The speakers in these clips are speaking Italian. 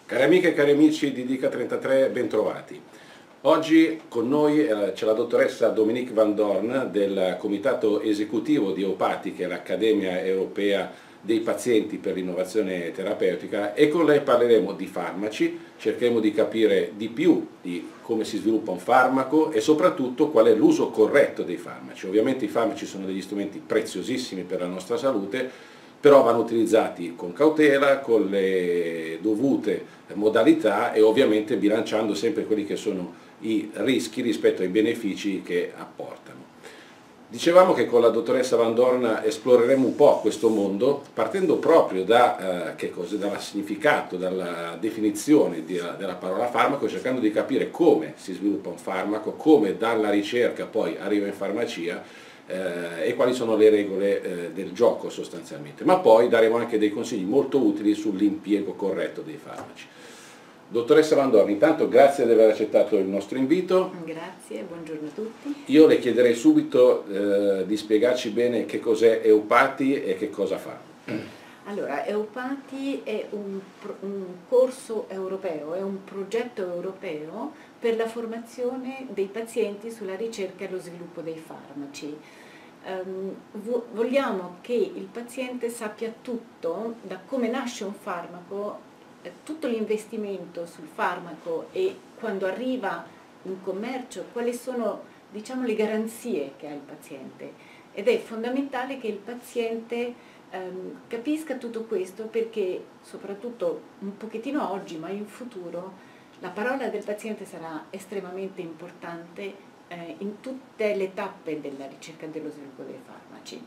Cari amiche e cari amici di Dica 33, bentrovati. Oggi con noi c'è la dottoressa Dominique Van Doorn del Comitato Esecutivo di EUPATI, che è l'Accademia Europea dei Pazienti per l'Innovazione Terapeutica, e con lei parleremo di farmaci, cercheremo di capire di più di come si sviluppa un farmaco e soprattutto qual è l'uso corretto dei farmaci. Ovviamente i farmaci sono degli strumenti preziosissimi per la nostra salute, però vanno utilizzati con cautela, con le dovute modalità e ovviamente bilanciando sempre quelli che sono i rischi rispetto ai benefici che apportano. Dicevamo che con la dottoressa Van Doorn esploreremo un po' questo mondo partendo proprio dal significato, dalla definizione della parola farmaco, cercando di capire come si sviluppa un farmaco, come dalla ricerca poi arriva in farmacia e quali sono le regole del gioco sostanzialmente. Ma poi daremo anche dei consigli molto utili sull'impiego corretto dei farmaci. Dottoressa Van Doorn, intanto grazie di aver accettato il nostro invito. Grazie, buongiorno a tutti. Io le chiederei subito di spiegarci bene che cos'è EUPATI e che cosa fa. Allora, EUPATI è un corso europeo, è un progetto europeo per la formazione dei pazienti sulla ricerca e lo sviluppo dei farmaci. Vogliamo che il paziente sappia tutto, da come nasce un farmaco, tutto l'investimento sul farmaco e quando arriva in commercio, quali sono, diciamo, le garanzie che ha il paziente. Ed è fondamentale che il paziente capisca tutto questo, perché soprattutto un pochettino oggi, ma in futuro, la parola del paziente sarà estremamente importante in tutte le tappe della ricerca e dello sviluppo dei farmaci.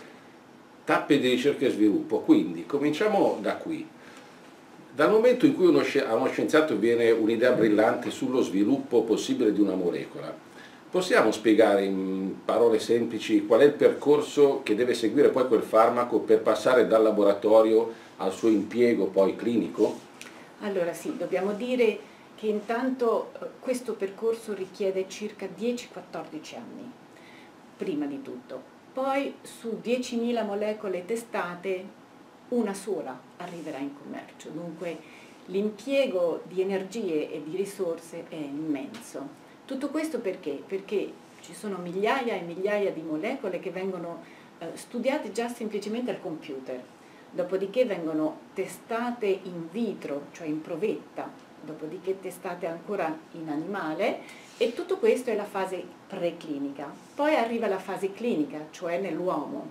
Tappe di ricerca e sviluppo, quindi cominciamo da qui. Dal momento in cui a uno scienziato viene un'idea brillante sullo sviluppo possibile di una molecola, possiamo spiegare in parole semplici qual è il percorso che deve seguire poi quel farmaco per passare dal laboratorio al suo impiego poi clinico? Allora sì, dobbiamo dire che intanto questo percorso richiede circa 10-14 anni, prima di tutto. Poi su 10.000 molecole testate, una sola arriverà in commercio, dunque l'impiego di energie e di risorse è immenso. Tutto questo perché? Perché ci sono migliaia e migliaia di molecole che vengono studiate già semplicemente al computer, dopodiché vengono testate in vitro, cioè in provetta, dopodiché testate ancora in animale, e tutto questo è la fase preclinica. Poi arriva la fase clinica, cioè nell'uomo.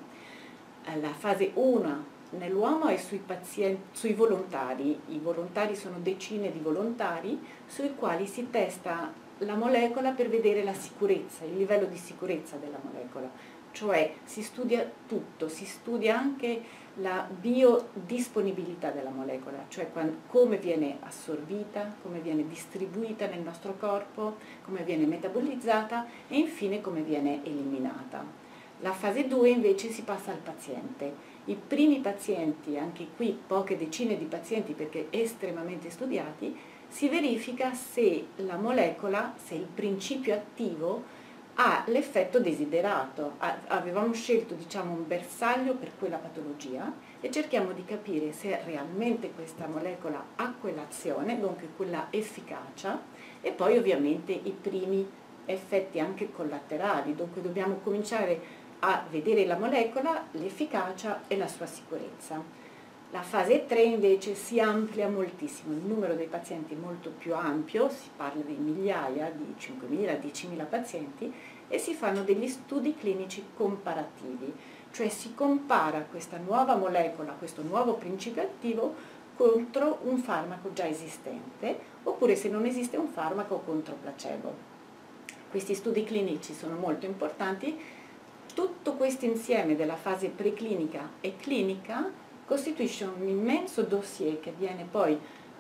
La fase 1 nell'uomo è sui volontari. I volontari sono decine di volontari sui quali si testa la molecola per vedere la sicurezza, il livello di sicurezza della molecola. Cioè si studia tutto, si studia anche la biodisponibilità della molecola, cioè come viene assorbita, come viene distribuita nel nostro corpo, come viene metabolizzata e infine come viene eliminata. La fase 2 invece si passa al paziente. I primi pazienti, anche qui poche decine di pazienti perché estremamente studiati, si verifica se la molecola, se il principio attivo ha l'effetto desiderato. Avevamo scelto, diciamo, un bersaglio per quella patologia e cerchiamo di capire se realmente questa molecola ha quell'azione, dunque quella efficacia, e poi ovviamente i primi effetti anche collaterali, dunque dobbiamo cominciare a vedere la molecola, l'efficacia e la sua sicurezza. La fase 3 invece si amplia moltissimo, il numero dei pazienti è molto più ampio, si parla di migliaia, di 5.000, 10.000 pazienti, e si fanno degli studi clinici comparativi, cioè si compara questa nuova molecola, questo nuovo principio attivo contro un farmaco già esistente, oppure se non esiste un farmaco contro placebo. Questi studi clinici sono molto importanti. Tutto questo insieme della fase preclinica e clinica costituisce un immenso dossier che viene poi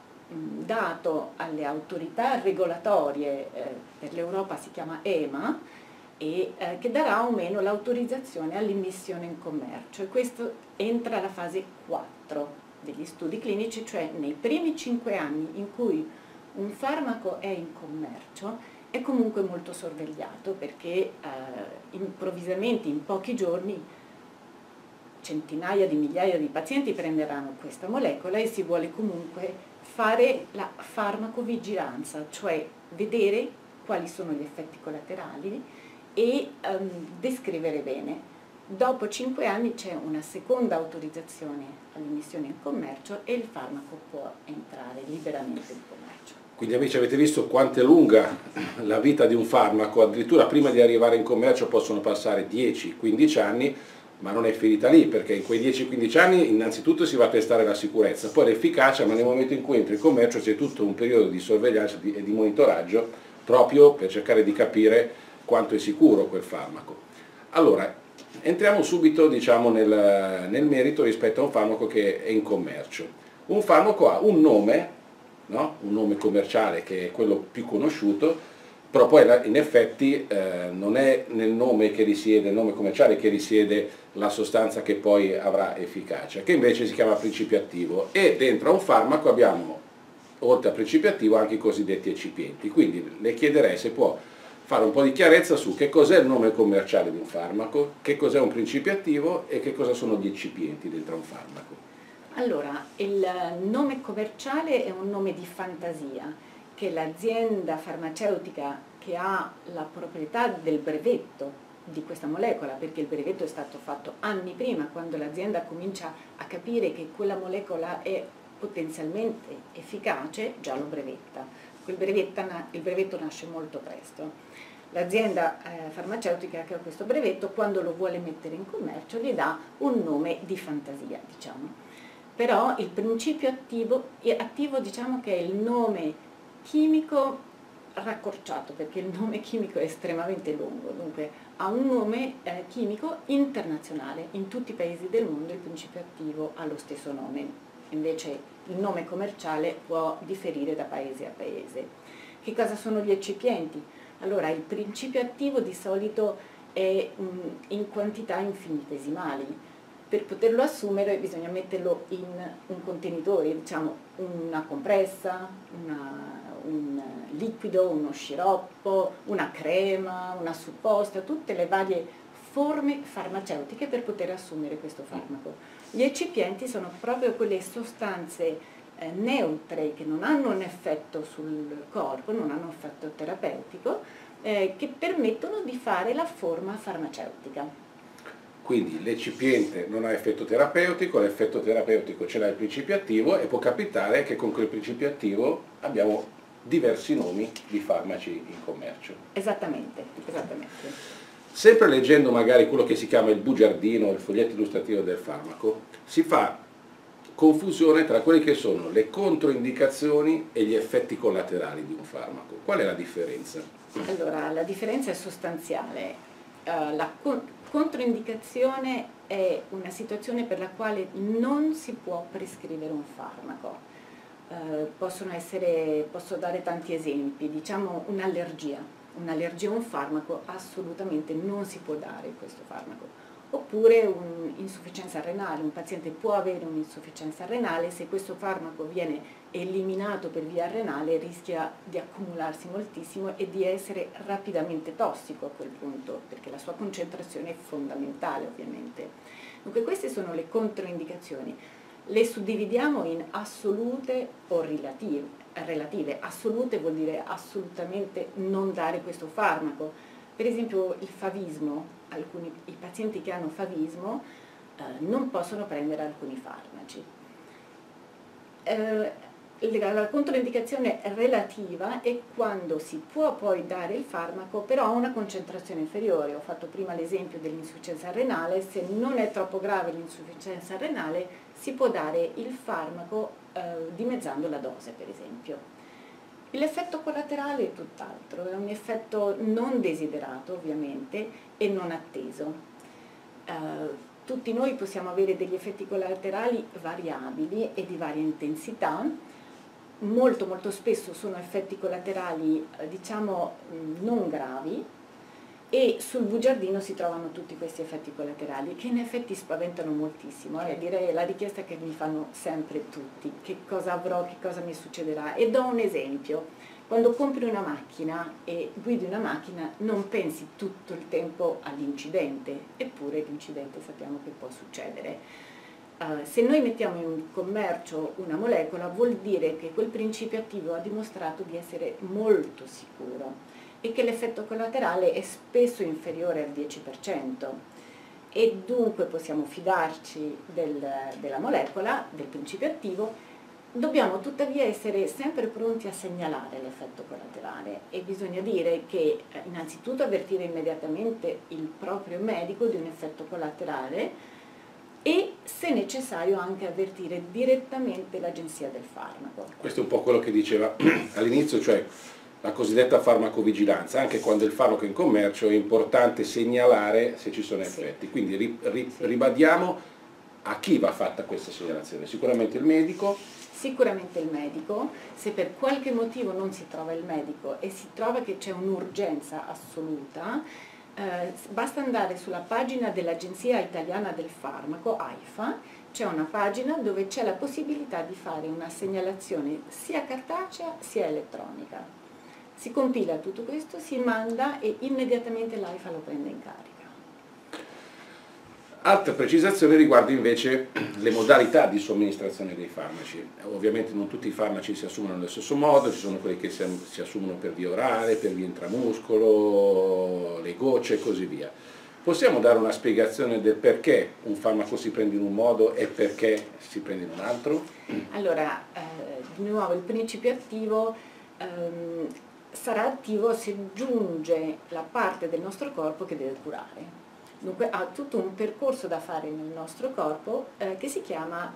dato alle autorità regolatorie, per l'Europa si chiama EMA, e che darà o meno l'autorizzazione all'immissione in commercio, e questo entra alla fase 4 degli studi clinici, cioè nei primi 5 anni in cui un farmaco è in commercio è comunque molto sorvegliato, perché improvvisamente in pochi giorni centinaia di migliaia di pazienti prenderanno questa molecola e si vuole comunque fare la farmacovigilanza, cioè vedere quali sono gli effetti collaterali e descrivere bene. Dopo 5 anni c'è una seconda autorizzazione all'immissione in commercio e il farmaco può entrare liberamente in commercio. Quindi amici, avete visto quanto è lunga la vita di un farmaco, addirittura prima di arrivare in commercio possono passare 10-15 anni, ma non è finita lì, perché in quei 10-15 anni innanzitutto si va a testare la sicurezza, poi l'efficacia, ma nel momento in cui entra in commercio c'è tutto un periodo di sorveglianza e di monitoraggio proprio per cercare di capire quanto è sicuro quel farmaco. Allora, entriamo subito, diciamo, nel merito rispetto a un farmaco che è in commercio. Un farmaco ha un nome, no? Un nome commerciale che è quello più conosciuto, però poi in effetti non è nel nome che risiede, nel nome commerciale che risiede la sostanza che poi avrà efficacia, che invece si chiama principio attivo, e dentro a un farmaco abbiamo, oltre al principio attivo, anche i cosiddetti eccipienti. Quindi le chiederei se può fare un po' di chiarezza su che cos'è il nome commerciale di un farmaco, che cos'è un principio attivo e che cosa sono gli eccipienti dentro a un farmaco. Allora, il nome commerciale è un nome di fantasia che l'azienda farmaceutica che ha la proprietà del brevetto di questa molecola, perché il brevetto è stato fatto anni prima, quando l'azienda comincia a capire che quella molecola è potenzialmente efficace, già lo brevetta. Il brevetto nasce molto presto. L'azienda farmaceutica che ha questo brevetto, quando lo vuole mettere in commercio, gli dà un nome di fantasia, diciamo. Però il principio attivo diciamo che è il nome chimico raccorciato, perché il nome chimico è estremamente lungo, dunque ha un nome chimico internazionale. In tutti i paesi del mondo il principio attivo ha lo stesso nome, invece il nome commerciale può differire da paese a paese. Che cosa sono gli eccipienti? Allora, il principio attivo di solito è in quantità infinitesimali. Per poterlo assumere bisogna metterlo in un contenitore, diciamo una compressa, un liquido, uno sciroppo, una crema, una supposta, tutte le varie forme farmaceutiche per poter assumere questo farmaco. Gli eccipienti sono proprio quelle sostanze neutre che non hanno un effetto sul corpo, non hanno un effetto terapeutico, che permettono di fare la forma farmaceutica. Quindi l'eccipiente non ha effetto terapeutico, l'effetto terapeutico ce l'ha il principio attivo e può capitare che con quel principio attivo abbiamo diversi nomi di farmaci in commercio. Esattamente, esattamente. Sempre leggendo magari quello che si chiama il bugiardino, il foglietto illustrativo del farmaco, si fa confusione tra quelle che sono le controindicazioni e gli effetti collaterali di un farmaco. Qual è la differenza? Allora, la differenza è sostanziale. La controindicazione è una situazione per la quale non si può prescrivere un farmaco. Posso dare tanti esempi, diciamo un'allergia a un farmaco, assolutamente non si può dare questo farmaco. Oppure un'insufficienza renale, un paziente può avere un'insufficienza renale, se questo farmaco viene eliminato per via renale rischia di accumularsi moltissimo e di essere rapidamente tossico a quel punto, perché la sua concentrazione è fondamentale ovviamente. Dunque queste sono le controindicazioni. Le suddividiamo in assolute o relative. Assolute vuol dire assolutamente non dare questo farmaco. Per esempio il favismo, i pazienti che hanno favismo non possono prendere alcuni farmaci. La controindicazione relativa è quando si può poi dare il farmaco però a una concentrazione inferiore. Ho fatto prima l'esempio dell'insufficienza renale, se non è troppo grave l'insufficienza renale si può dare il farmaco dimezzando la dose, per esempio. L'effetto collaterale è tutt'altro, è un effetto non desiderato ovviamente e non atteso. Tutti noi possiamo avere degli effetti collaterali variabili e di varia intensità. Molto spesso sono effetti collaterali diciamo non gravi, e sul bugiardino si trovano tutti questi effetti collaterali che in effetti spaventano moltissimo. Direi la richiesta che mi fanno sempre tutti: che cosa avrò, che cosa mi succederà. E do un esempio: quando compri una macchina e guidi una macchina non pensi tutto il tempo all'incidente, eppure l'incidente sappiamo che può succedere. Se noi mettiamo in commercio una molecola vuol dire che quel principio attivo ha dimostrato di essere molto sicuro e che l'effetto collaterale è spesso inferiore al 10% e dunque possiamo fidarci della molecola, del principio attivo. Dobbiamo tuttavia essere sempre pronti a segnalare l'effetto collaterale e bisogna dire che innanzitutto avvertire immediatamente il proprio medico di un effetto collaterale e se necessario anche avvertire direttamente l'Agenzia del Farmaco. Questo è un po' quello che diceva all'inizio, cioè la cosiddetta farmacovigilanza. Anche quando il farmaco è in commercio è importante segnalare se ci sono effetti. Quindi ribadiamo a chi va fatta questa segnalazione. Sicuramente il medico. Sicuramente il medico, se per qualche motivo non si trova il medico e si trova che c'è un'urgenza assoluta, basta andare sulla pagina dell'Agenzia Italiana del Farmaco, AIFA, c'è una pagina dove c'è la possibilità di fare una segnalazione sia cartacea sia elettronica. Si compila tutto questo, si manda e immediatamente l'AIFA lo prende in carica. Altra precisazione riguarda invece le modalità di somministrazione dei farmaci. Ovviamente non tutti i farmaci si assumono nello stesso modo, ci sono quelli che si assumono per via orale, per via intramuscolo, le gocce e così via. Possiamo dare una spiegazione del perché un farmaco si prende in un modo e perché si prende in un altro? Allora, di nuovo il principio attivo sarà attivo se giunge la parte del nostro corpo che deve curare. Dunque ha tutto un percorso da fare nel nostro corpo che si chiama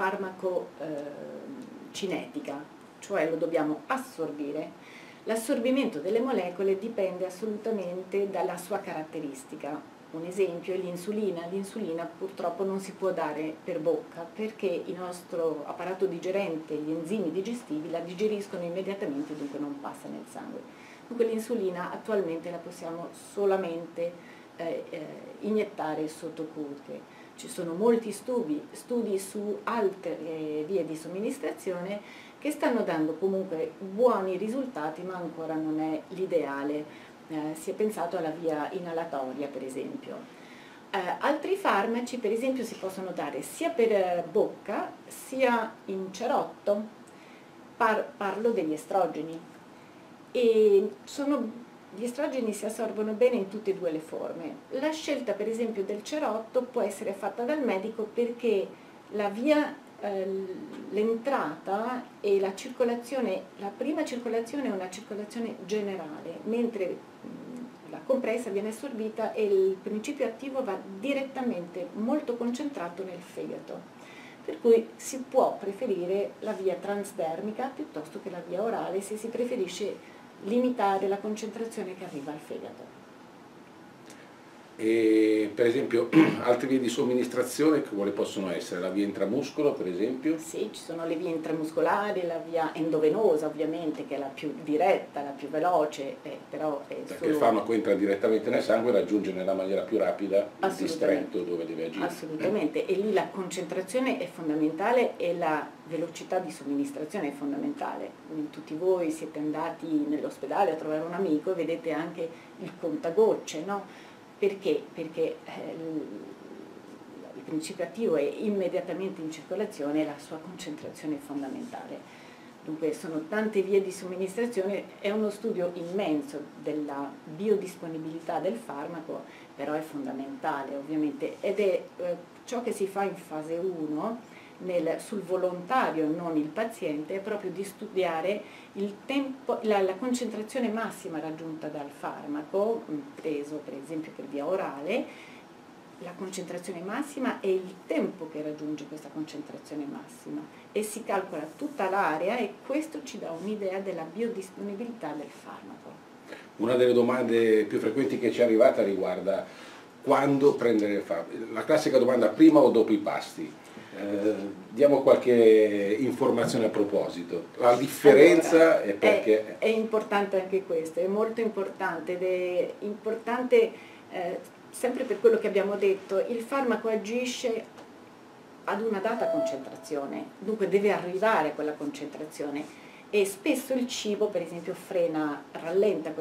farmacocinetica, cioè lo dobbiamo assorbire. L'assorbimento delle molecole dipende assolutamente dalla sua caratteristica. Un esempio è l'insulina. L'insulina purtroppo non si può dare per bocca perché il nostro apparato digerente, gli enzimi digestivi la digeriscono immediatamente, dunque non passa nel sangue. Dunque l'insulina attualmente la possiamo solamente iniettare sottocute. Ci sono molti studi su altre vie di somministrazione che stanno dando comunque buoni risultati, ma ancora non è l'ideale. Si è pensato alla via inalatoria, per esempio. Altri farmaci, per esempio, si possono dare sia per bocca sia in cerotto. Parlo degli estrogeni. E gli estrogeni si assorbono bene in tutte e due le forme. La scelta per esempio del cerotto può essere fatta dal medico perché l'entrata e la circolazione, la prima circolazione è una circolazione generale, mentre la compressa viene assorbita e il principio attivo va direttamente molto concentrato nel fegato. Per cui si può preferire la via transdermica piuttosto che la via orale se si preferisce limitare la concentrazione che arriva al fegato. E per esempio altre vie di somministrazione quali possono essere? La via intramuscolo per esempio? Sì, ci sono le vie intramuscolari, la via endovenosa ovviamente che è la più diretta, la più veloce, però è perché il farmaco entra direttamente nel sangue e raggiunge nella maniera più rapida il distretto dove deve agire. Assolutamente, e lì la concentrazione è fondamentale e la velocità di somministrazione è fondamentale. Tutti voi siete andati nell'ospedale a trovare un amico e vedete anche il contagocce, no? Perché? Perché il principio attivo è immediatamente in circolazione e la sua concentrazione è fondamentale. Dunque sono tante vie di somministrazione, è uno studio immenso della biodisponibilità del farmaco, però è fondamentale ovviamente ed è ciò che si fa in fase 1 sul volontario, non il paziente, è proprio di studiare il tempo, la concentrazione massima raggiunta dal farmaco, preso per esempio per via orale, la concentrazione massima e il tempo che raggiunge questa concentrazione massima e si calcola tutta l'area e questo ci dà un'idea della biodisponibilità del farmaco. Una delle domande più frequenti che ci è arrivata riguarda quando prendere il farmaco. La classica domanda prima o dopo i pasti. Diamo qualche informazione a proposito. La differenza allora, è perché... È importante anche questo, è molto importante ed è importante sempre per quello che abbiamo detto, il farmaco agisce ad una data concentrazione, dunque deve arrivare a quella concentrazione e spesso il cibo per esempio rallenta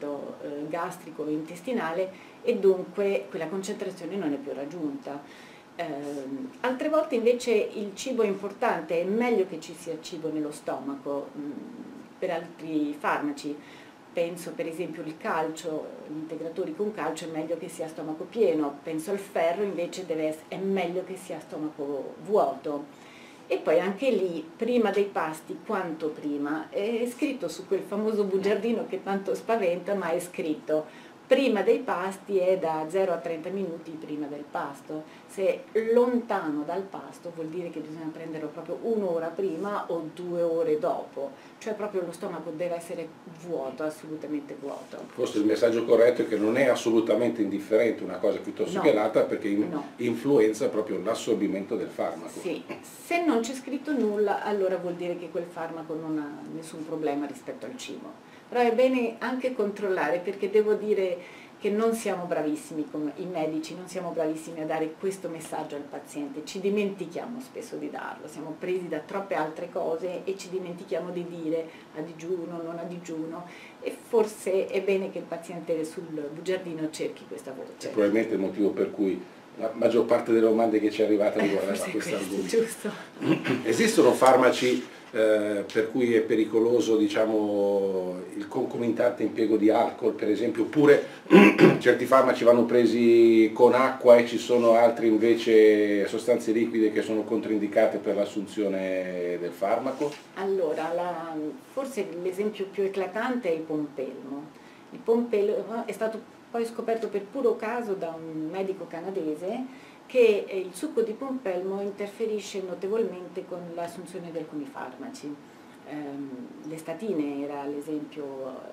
l'assorbimento gastrico e intestinale e dunque quella concentrazione non è più raggiunta. Altre volte invece il cibo è importante, è meglio che ci sia cibo nello stomaco per altri farmaci. Penso per esempio al calcio, gli integratori con calcio è meglio che sia a stomaco pieno, penso al ferro invece è meglio che sia a stomaco vuoto. E poi anche lì, prima dei pasti, quanto prima? È scritto su quel famoso bugiardino che tanto spaventa, ma è scritto prima dei pasti è da 0 a 30 minuti prima del pasto. Se è lontano dal pasto vuol dire che bisogna prenderlo proprio un'ora prima o 2 ore dopo, cioè proprio lo stomaco deve essere vuoto, assolutamente vuoto. Forse il messaggio corretto è che non è assolutamente indifferente una cosa piuttosto che l'altra, perché influenza proprio l'assorbimento del farmaco. Sì, se non c'è scritto nulla allora vuol dire che quel farmaco non ha nessun problema rispetto al cibo. Però è bene anche controllare, perché devo dire che non siamo bravissimi come i medici, non siamo bravissimi a dare questo messaggio al paziente, ci dimentichiamo spesso di darlo, siamo presi da troppe altre cose e ci dimentichiamo di dire a digiuno, non a digiuno, e forse è bene che il paziente sul bugiardino cerchi questa voce. È probabilmente il motivo per cui la maggior parte delle domande che ci è arrivata riguardano questo argomento. Giusto. Esistono farmaci per cui è pericoloso, diciamo, il concomitante impiego di alcol, per esempio, oppure certi farmaci vanno presi con acqua e ci sono altri invece sostanze liquide che sono controindicate per l'assunzione del farmaco? Allora, forse l'esempio più eclatante è il pompelmo. Il pompelmo è stato poi scoperto per puro caso da un medico canadese che il succo di pompelmo interferisce notevolmente con l'assunzione di alcuni farmaci. Le statine era l'esempio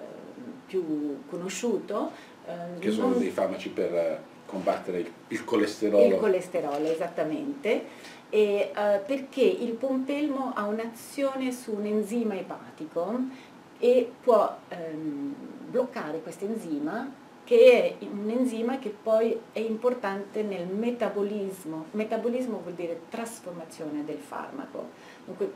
più conosciuto. Che sono dei farmaci per combattere il colesterolo. Il colesterolo, esattamente, perché il pompelmo ha un'azione su un enzima epatico e può bloccare questo enzima, che è un enzima che poi è importante nel metabolismo. Metabolismo vuol dire trasformazione del farmaco. Dunque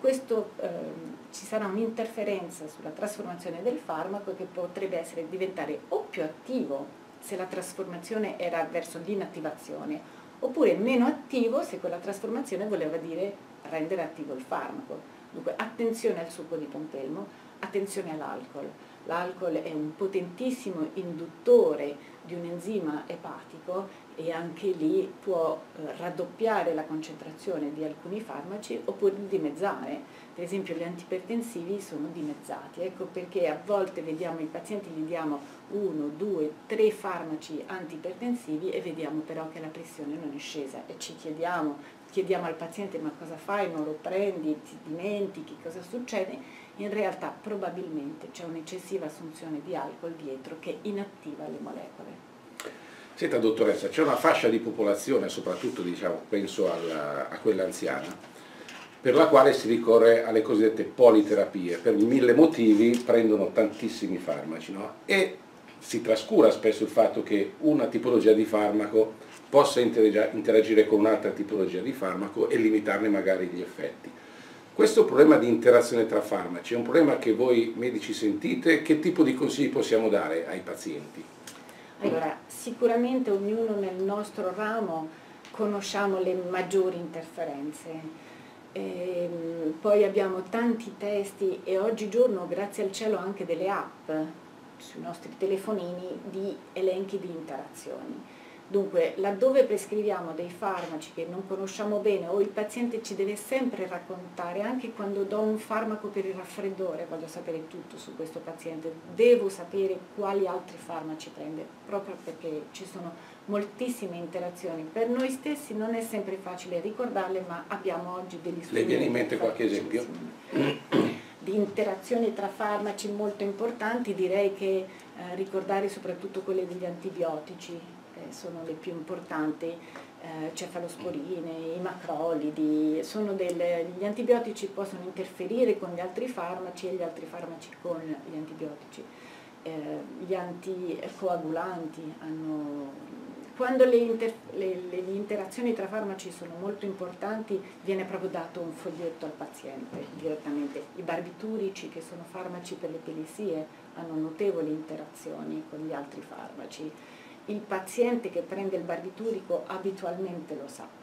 ci sarà un'interferenza sulla trasformazione del farmaco che potrebbe diventare o più attivo se la trasformazione era verso l'inattivazione, oppure meno attivo se quella trasformazione voleva dire rendere attivo il farmaco. Dunque attenzione al succo di pompelmo, attenzione all'alcol. L'alcol è un potentissimo induttore di un enzima epatico e anche lì può raddoppiare la concentrazione di alcuni farmaci oppure dimezzare. Per esempio gli antipertensivi sono dimezzati, ecco perché a volte vediamo i pazienti, gli diamo 1, 2, 3 farmaci antipertensivi e vediamo però che la pressione non è scesa e ci chiediamo al paziente: ma cosa fai, non lo prendi, ti dimentichi, cosa succede? In realtà probabilmente c'è un'eccessiva assunzione di alcol dietro che inattiva le molecole. Senta dottoressa, c'è una fascia di popolazione, soprattutto diciamo, penso a quella anziana, per la quale si ricorre alle cosiddette politerapie. Per 1000 motivi prendono tantissimi farmaci, no? E si trascura spesso il fatto che una tipologia di farmaco possa interagire con un'altra tipologia di farmaco e limitarne magari gli effetti. Questo problema di interazione tra farmaci è un problema che voi medici sentite? Che tipo di consigli possiamo dare ai pazienti? Allora, sicuramente ognuno nel nostro ramo conosciamo le maggiori interferenze. Poi abbiamo tanti testi e oggigiorno, grazie al cielo, anche delle app sui nostri telefonini di elenchi di interazioni. Dunque, laddove prescriviamo dei farmaci che non conosciamo bene o il paziente ci deve sempre raccontare, anche quando do un farmaco per il raffreddore, voglio sapere tutto su questo paziente, devo sapere quali altri farmaci prende, proprio perché ci sono moltissime interazioni. Per noi stessi non è sempre facile ricordarle, ma abbiamo oggi degli strumenti. Le viene in mente qualche esempio? Di interazioni tra farmaci molto importanti, direi che ricordare soprattutto quelle degli antibiotici, sono le più importanti, cefalosporine, i macrolidi, gli antibiotici possono interferire con gli altri farmaci e gli altri farmaci con gli antibiotici. Gli anticoagulanti quando le interazioni tra farmaci sono molto importanti viene proprio dato un foglietto al paziente direttamente. I barbiturici, che sono farmaci per le epilessie, hanno notevoli interazioni con gli altri farmaci. Il paziente che prende il barbiturico abitualmente lo sa.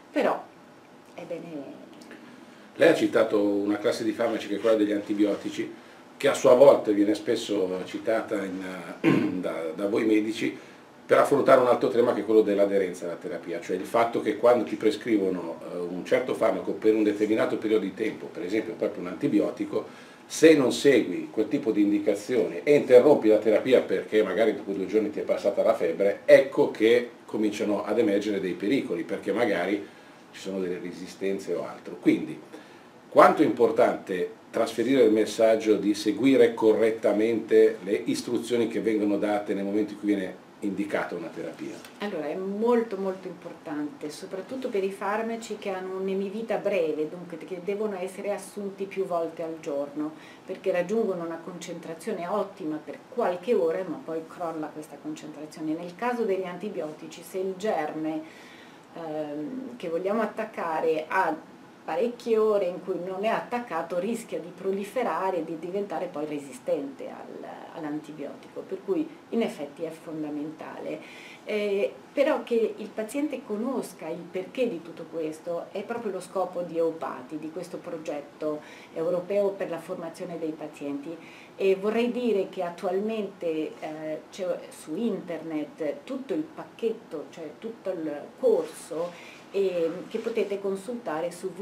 però è bene... Lei ha citato una classe di farmaci che è quella degli antibiotici, che a sua volta viene spesso citata da voi medici per affrontare un altro tema che è quello dell'aderenza alla terapia, cioè il fatto che quando ti prescrivono un certo farmaco per un determinato periodo di tempo, per esempio proprio un antibiotico, se non segui quel tipo di indicazioni e interrompi la terapia perché magari dopo 2 giorni ti è passata la febbre, ecco che cominciano ad emergere dei pericoli, perché magari ci sono delle resistenze o altro. Quindi, quanto è importante trasferire il messaggio di seguire correttamente le istruzioni che vengono date nel momento in cui viene indicata una terapia? Allora, è molto molto importante, soprattutto per i farmaci che hanno un'emivita breve, dunque che devono essere assunti più volte al giorno, perché raggiungono una concentrazione ottima per qualche ora, ma poi crolla questa concentrazione. Nel caso degli antibiotici, se il germe che vogliamo attaccare ha parecchie ore in cui non è attaccato, rischia di proliferare e di diventare poi resistente all'antibiotico, per cui in effetti è fondamentale. Però che il paziente conosca il perché di tutto questo è proprio lo scopo di EUPATI, di questo progetto europeo per la formazione dei pazienti. E vorrei dire che attualmente c'è su internet tutto il pacchetto, cioè tutto il corso che potete consultare su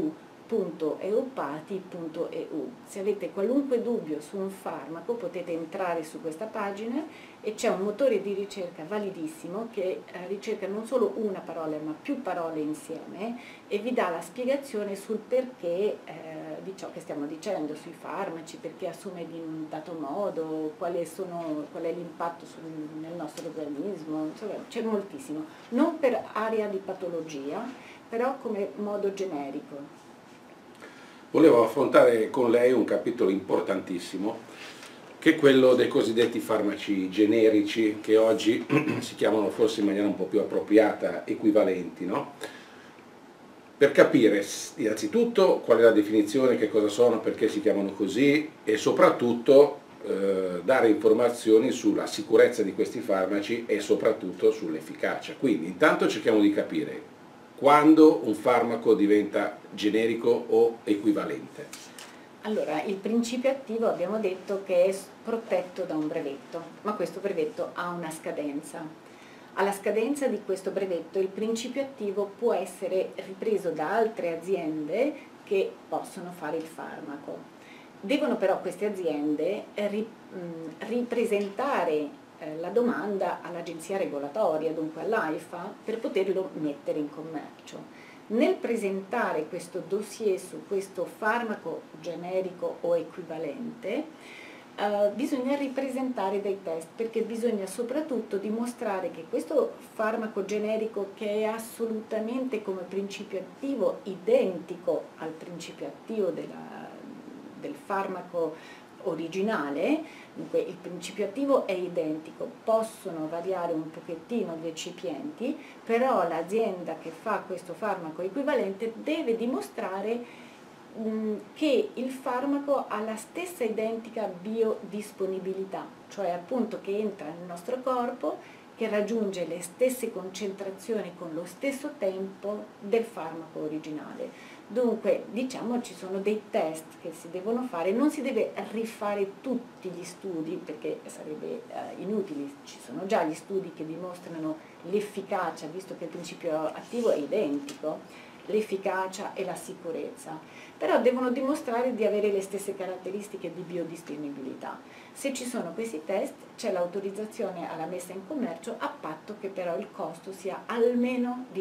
www.eupati.eu. Se avete qualunque dubbio su un farmaco potete entrare su questa pagina e c'è un motore di ricerca validissimo che ricerca non solo una parola ma più parole insieme e vi dà la spiegazione sul perché di ciò che stiamo dicendo sui farmaci, perché assume in un dato modo, qual è l'impatto nel nostro organismo, insomma c'è moltissimo, non per area di patologia, però come modo generico. Volevo affrontare con lei un capitolo importantissimo, che è quello dei cosiddetti farmaci generici, che oggi si chiamano forse in maniera un po' più appropriata equivalenti, no? Per capire innanzitutto qual è la definizione, che cosa sono, perché si chiamano così e soprattutto dare informazioni sulla sicurezza di questi farmaci e soprattutto sull'efficacia. Quindi intanto cerchiamo di capire quando un farmaco diventa generico o equivalente. Allora, il principio attivo abbiamo detto che è protetto da un brevetto, ma questo brevetto ha una scadenza. Alla scadenza di questo brevetto il principio attivo può essere ripreso da altre aziende che possono fare il farmaco. Devono però queste aziende ripresentare la domanda all'agenzia regolatoria, dunque all'AIFA, per poterlo mettere in commercio. Nel presentare questo dossier su questo farmaco generico o equivalente, bisogna ripresentare dei test, perché bisogna soprattutto dimostrare che questo farmaco generico, che è assolutamente come principio attivo identico al principio attivo del farmaco originale, dunque il principio attivo è identico, possono variare un pochettino gli eccipienti, però l'azienda che fa questo farmaco equivalente deve dimostrare che il farmaco ha la stessa identica biodisponibilità, cioè appunto che entra nel nostro corpo, che raggiunge le stesse concentrazioni con lo stesso tempo del farmaco originale. Dunque, diciamo, ci sono dei test che si devono fare, non si deve rifare tutti gli studi perché sarebbe inutile, ci sono già gli studi che dimostrano l'efficacia, visto che il principio attivo è identico, l'efficacia e la sicurezza, però devono dimostrare di avere le stesse caratteristiche di biodisponibilità. Se ci sono questi test c'è l'autorizzazione alla messa in commercio, a patto che però il costo sia almeno del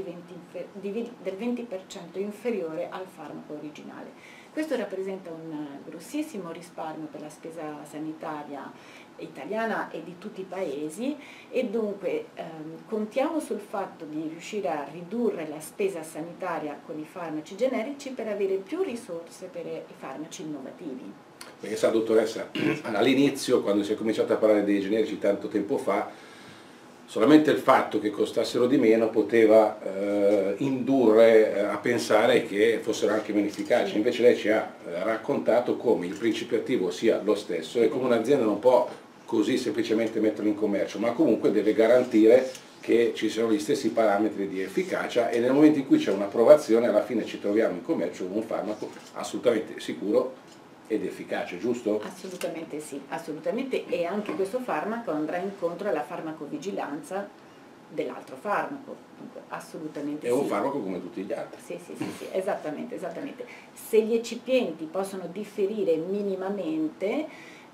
20% inferiore al farmaco originale. Questo rappresenta un grossissimo risparmio per la spesa sanitaria italiana e di tutti i paesi e dunque contiamo sul fatto di riuscire a ridurre la spesa sanitaria con i farmaci generici per avere più risorse per i farmaci innovativi. Perché sa, dottoressa, all'inizio, quando si è cominciato a parlare dei generici tanto tempo fa, solamente il fatto che costassero di meno poteva indurre a pensare che fossero anche meno efficaci. Sì. Invece lei ci ha raccontato come il principio attivo sia lo stesso e come un'azienda non può così semplicemente metterlo in commercio, ma comunque deve garantire che ci siano gli stessi parametri di efficacia e nel momento in cui c'è un'approvazione alla fine ci troviamo in commercio con un farmaco assolutamente sicuro ed efficace, giusto? Assolutamente sì, assolutamente, e anche questo farmaco andrà incontro alla farmacovigilanza dell'altro farmaco, dunque assolutamente È sì. un farmaco come tutti gli altri. Sì, sì, sì, sì, esattamente, esattamente. Se gli eccipienti possono differire minimamente,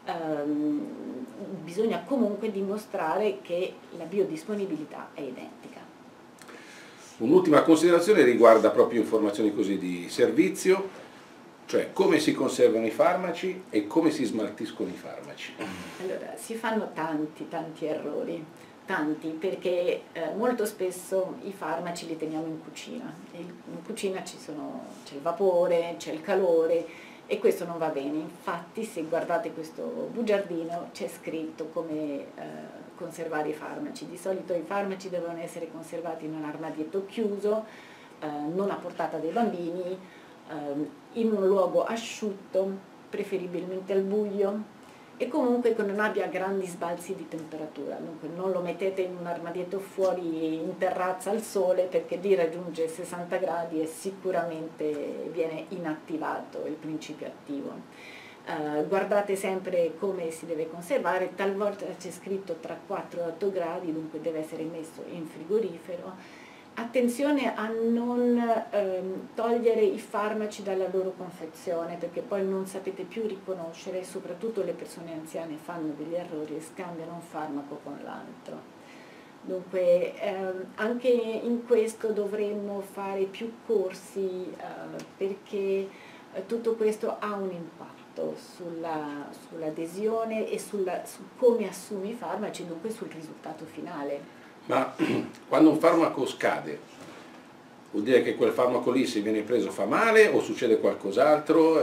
bisogna comunque dimostrare che la biodisponibilità è identica. Un'ultima considerazione riguarda proprio informazioni così di servizio, cioè come si conservano i farmaci e come si smaltiscono i farmaci. Allora, si fanno tanti errori, tanti, perché molto spesso i farmaci li teniamo in cucina. In cucina c'è il vapore, c'è il calore e questo non va bene. Infatti, se guardate questo bugiardino c'è scritto come conservare i farmaci. Di solito i farmaci devono essere conservati in un armadietto chiuso, non a portata dei bambini, in un luogo asciutto, preferibilmente al buio, e comunque che non abbia grandi sbalzi di temperatura. Dunque non lo mettete in un armadietto fuori in terrazza al sole, perché lì raggiunge 60 gradi e sicuramente viene inattivato il principio attivo. Guardate sempre come si deve conservare, talvolta c'è scritto tra 4 e 8 gradi, dunque deve essere messo in frigorifero. Attenzione a non togliere i farmaci dalla loro confezione, perché poi non sapete più riconoscere, soprattutto le persone anziane fanno degli errori e scambiano un farmaco con l'altro. Dunque anche in questo dovremmo fare più corsi perché tutto questo ha un impatto sull'adesione e su come assumi i farmaci, dunque sul risultato finale. Ma quando un farmaco scade, vuol dire che quel farmaco lì, se viene preso, fa male o succede qualcos'altro?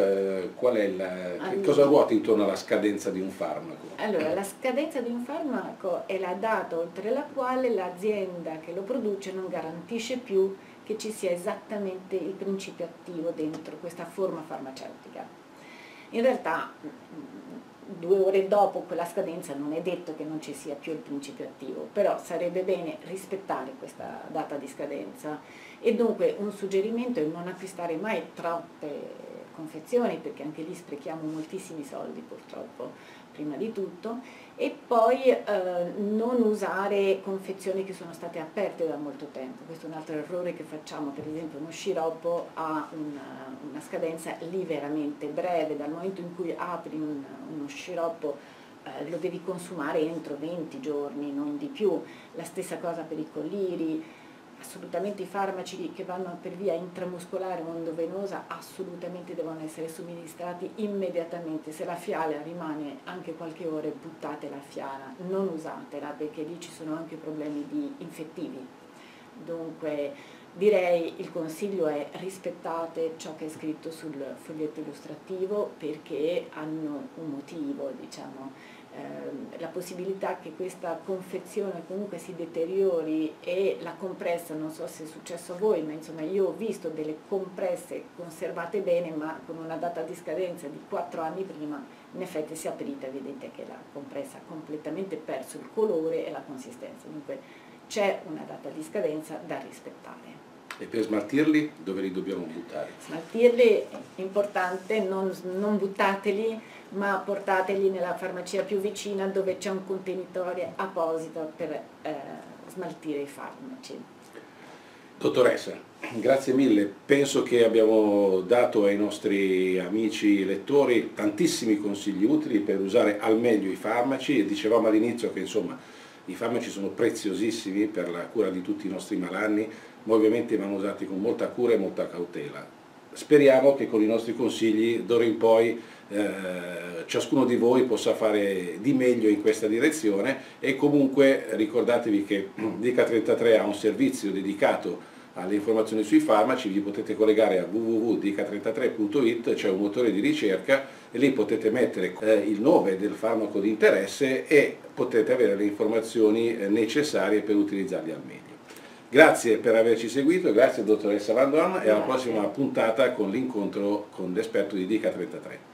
Che cosa ruota intorno alla scadenza di un farmaco? Allora, la scadenza di un farmaco è la data oltre la quale l'azienda che lo produce non garantisce più che ci sia esattamente il principio attivo dentro questa forma farmaceutica. In realtà 2 ore dopo quella scadenza non è detto che non ci sia più il principio attivo, però sarebbe bene rispettare questa data di scadenza e dunque un suggerimento è non acquistare mai troppe confezioni, perché anche lì sprechiamo moltissimi soldi purtroppo, prima di tutto, e poi non usare confezioni che sono state aperte da molto tempo. Questo è un altro errore che facciamo. Per esempio uno sciroppo ha una scadenza lì veramente breve, dal momento in cui apri uno sciroppo lo devi consumare entro 20 giorni, non di più. La stessa cosa per i colliri. Assolutamente i farmaci che vanno per via intramuscolare o endovenosa assolutamente devono essere somministrati immediatamente. Se la fiala rimane anche qualche ora, buttate la fiala, non usatela, perché lì ci sono anche problemi di infettivi. Dunque direi il consiglio è rispettate ciò che è scritto sul foglietto illustrativo, perché hanno un motivo, diciamo. La possibilità che questa confezione comunque si deteriori e la compressa, non so se è successo a voi, ma insomma io ho visto delle compresse conservate bene ma con una data di scadenza di 4 anni prima, in effetti se aprite vedete che la compressa ha completamente perso il colore e la consistenza, dunque c'è una data di scadenza da rispettare. E per smaltirli dove li dobbiamo buttare? Smaltirli è importante, non buttateli, ma portateli nella farmacia più vicina dove c'è un contenitore apposito per smaltire i farmaci. Dottoressa, grazie mille, penso che abbiamo dato ai nostri amici lettori tantissimi consigli utili per usare al meglio i farmaci e dicevamo all'inizio che insomma i farmaci sono preziosissimi per la cura di tutti i nostri malanni, ma ovviamente vanno usati con molta cura e molta cautela. Speriamo che con i nostri consigli d'ora in poi ciascuno di voi possa fare di meglio in questa direzione e comunque ricordatevi che Dica33 ha un servizio dedicato alle informazioni sui farmaci, vi potete collegare a www.dica33.it, c'è un motore di ricerca e lì potete mettere il nome del farmaco di interesse e potete avere le informazioni necessarie per utilizzarli al meglio. Grazie per averci seguito, grazie dottoressa Van Dorn e alla prossima puntata con l'incontro con l'esperto di Dica33.